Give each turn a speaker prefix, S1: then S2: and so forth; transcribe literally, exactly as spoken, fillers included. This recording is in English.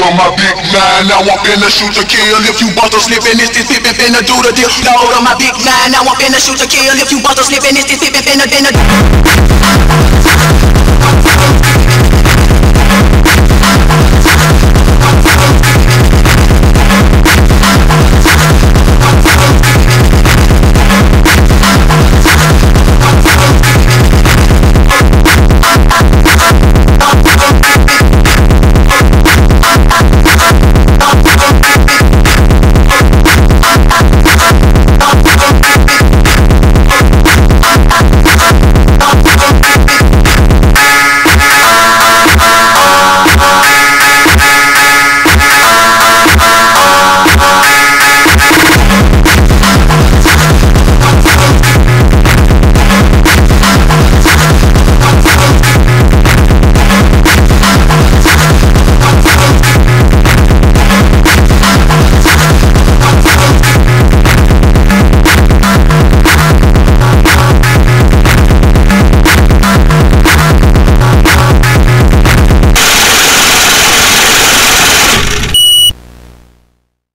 S1: on my big nine, now I'm finna shoot to kill. If you bust a slippin', it's this pippin' finna do the deal. Load on my big nine, now I'm finna shoot to kill. If you bust a slippin', it's this pippin' finna finna do.